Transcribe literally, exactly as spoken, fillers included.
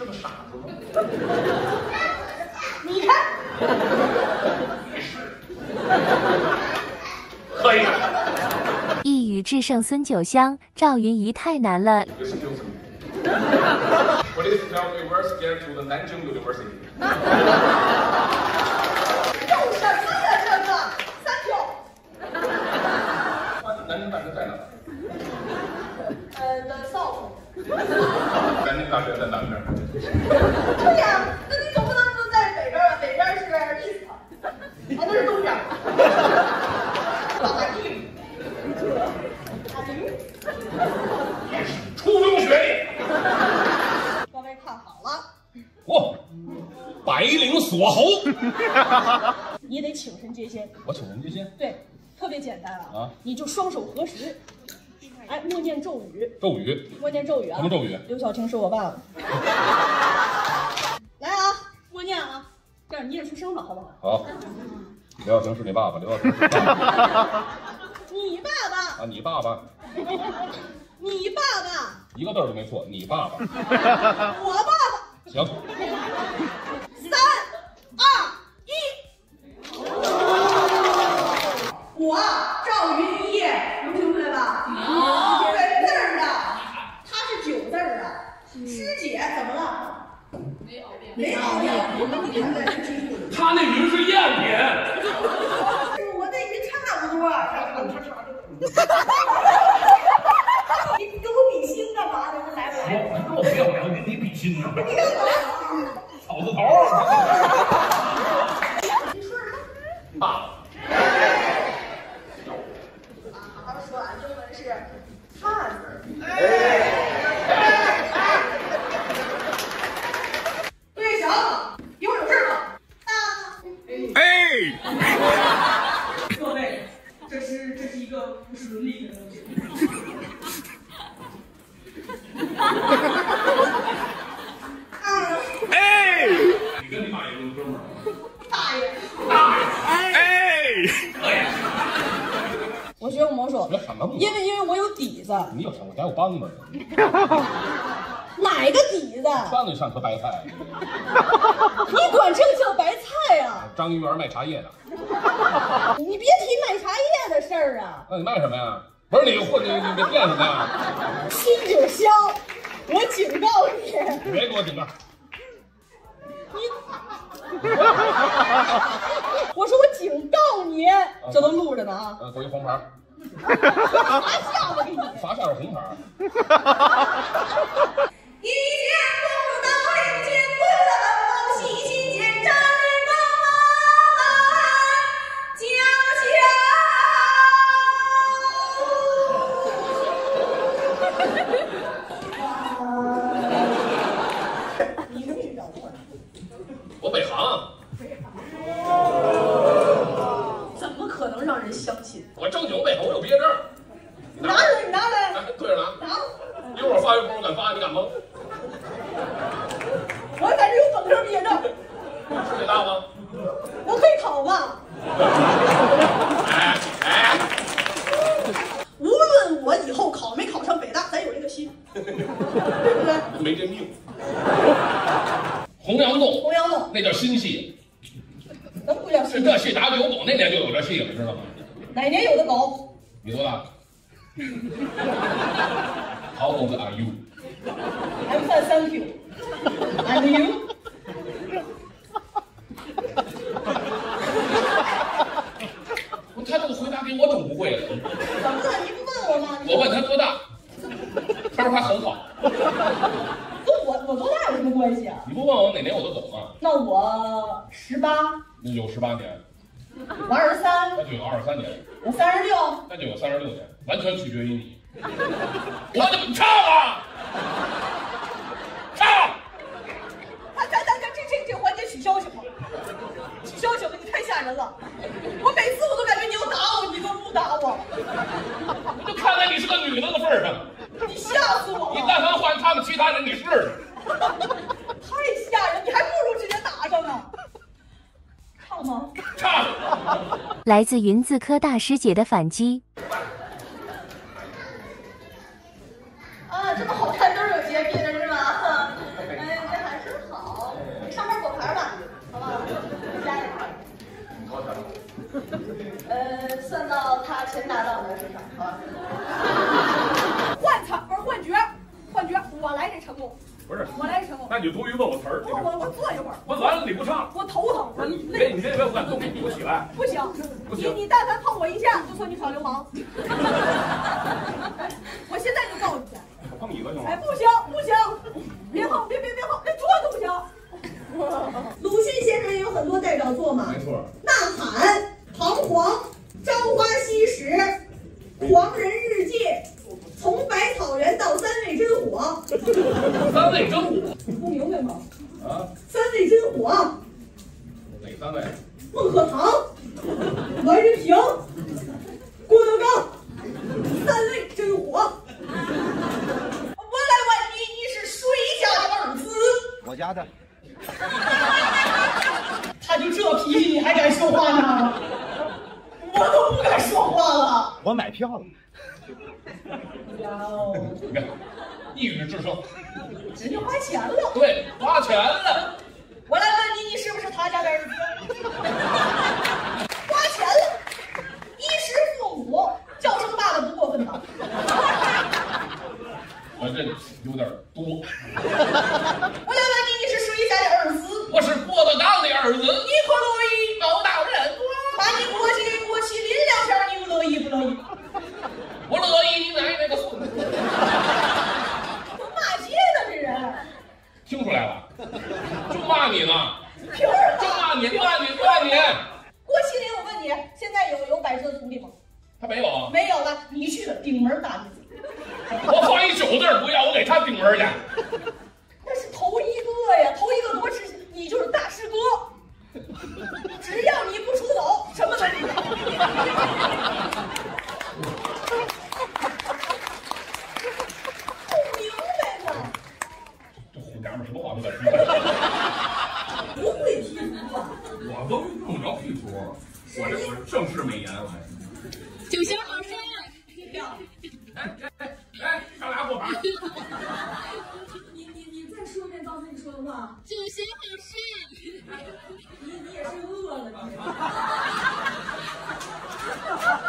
是个傻子吗？ 你看， 也是，可以。 一语制胜孙九香，赵云仪太难了。 Please help me first get to the Nanjing University. 有什么呀这个？三九。 南京大学在哪？ 呃，the south。 南京大学在南边。 对呀，那你总不能说在北边啊？北边是 east， 啊，那是东边。大地。大地。 也是初中学历。 各位看好了， 哦，百灵锁喉。 你得请神接仙。 我请人接仙。 对，特别简单啊， 啊你就双手合十，哎，默念咒语。 咒语。 默念咒语啊。 什么咒语？ 刘晓庆是我爸爸。来啊，默念啊，这样念出声吧，好不好？ 好。刘晓庆是你爸爸，刘晓庆是你爸爸。 你爸爸。 啊，你爸爸。 你爸爸。 一个字都没错，你爸爸。 我爸爸。 行。 三二一。我赵云一，能听出来吧？人字儿的，他是九字儿的。师姐怎么了？没熬夜。没熬夜。 他那鱼是赝品。 我那鱼差不多。你跟我比心干嘛呢？来不来？ 我不要跟你比心呢。 你干嘛？ 草字头。 你说什么？ 爸爸。 好好说啊，英文是 father。对，行，一会儿有事吗？ 哎。 各位，这是这是一个不顺利的东西。 哎。你跟你爸也是哥们儿。 大爷。 大爷。哎。可以。 我学武魔术， 学什么武？ 因为因为我有底子。 你有什么？家有梆子呢。 哪个底子？ 梆子像颗白菜。 你管这叫白菜呀？ 张一元卖茶叶的。 你别提卖茶叶的事儿啊！ 那你卖什么呀？不是你混你你你店什么呀？ 新酒香，我警告你！ 你别给我顶个。 你，我说我警告你，这都录着呢啊！ 嗯，给我一黄牌。 罚下吧给你。 罚下是红牌。 一见不到人间快乐奔跑，喜心间站立高安家乡。你什么学校的？ 我北航。 怎么可能让人相信？ 我正经北航，我有毕业证。 拿来，你拿来。 哎，对着拿。 拿。 一会儿发微博，我敢发，你敢蒙？ 我感觉有本科毕业证。 是北大吗？ 我可以考吗？ 哎哎。 无论我以后考没考上北大，咱有这个心，对不对？ 没这命。洪阳洞， 洪阳洞那叫新戏。 怎么不叫新？ 这戏打九狗那年就有这戏了，知道吗？ 哪年有的狗？ 你多大 ？How old are you? I'm fine, thank you. And you? 他这个回答给我整不会了。 怎么了？你不问我吗？ 我问他多大，他说他很好。 跟我我多大有什么关系啊？ 你不问我哪年我的狗吗？ 那我十八， 有十八年。 我二十三， 那就有二十三年。 我三十六， 那就有三十六年，完全取决于你。我怎么唱啊？唱！ 咱咱咱咱这这这环节取消行吗？取消行吗？你太吓人了！我每次我都感觉你要打我，你都不打我。 我就看在你是个女的的份上， 你吓死我了！ 你但凡换他们其他人，你试试。 太吓人，你还不如直接打上呢。唱吗？ 唱！ 来自云字科大师姐的反击。 啊，这么好看都是有洁癖的是吧？哎，这还不是， 我来唱。 那你就多余问我词儿。 我我我坐一会儿。 问完了你不唱， 我头疼，我你累。 你这别管动，你给我起来。 不行， 不行， 你你但凡碰我一下，就说你耍流氓。我现在就告你去。 我碰椅子行吗？ 哎，不行不行，别碰，别别别碰，那桌子不行。鲁迅先生也有很多代表作嘛， 没错， 《呐喊》、《彷徨》、《朝花夕拾》、《狂人日记》。从百草园到三味真火， 三味真火， 不明白吗？ 啊， 三味真火， 哪三位？ 孟鹤堂、栾云平、郭德纲，三味真火。我来问你，你是谁家的儿子？ 我家的。 他就这脾气，你还敢说话呢？我都不敢说话了。 我买票了。 哟， 你看，一语制胜， 直接花钱了。 对，花钱了。 我来问你，你是不是他家的儿子？花钱了，衣食父母，叫声大的不过分吧？ 我这有点多。 我来问你，你是谁家的儿子？ 我是郭德纲的儿子。 你可乐意？ 高大人， 把你过去过去淋两下，你乐意不乐意？ 我乐意，你奶奶个孙子！ 怎么骂街呢？这人听出来了，就骂你呢， 凭什么？ 就骂你，骂你，骂你！ 郭麒麟，我问你，现在有有摆设徒弟吗？ 他没有啊？ 没有了，你去了，顶门大弟子。 我放一九字儿不要，我给他顶门去。 那是头一个呀，头一个多是，你就是大师哥。只要你不出走，什么都不干。不明白呢。 这虎娘们什么话都敢说。 不会踢足啊？ 我都用不着屁图，我这我正式美颜，我还。 九霄好帅！ 哎哎哎，上俩果盘。 你你你再说一遍刚才你说的话。 九霄好帅！ 你你也是饿了你。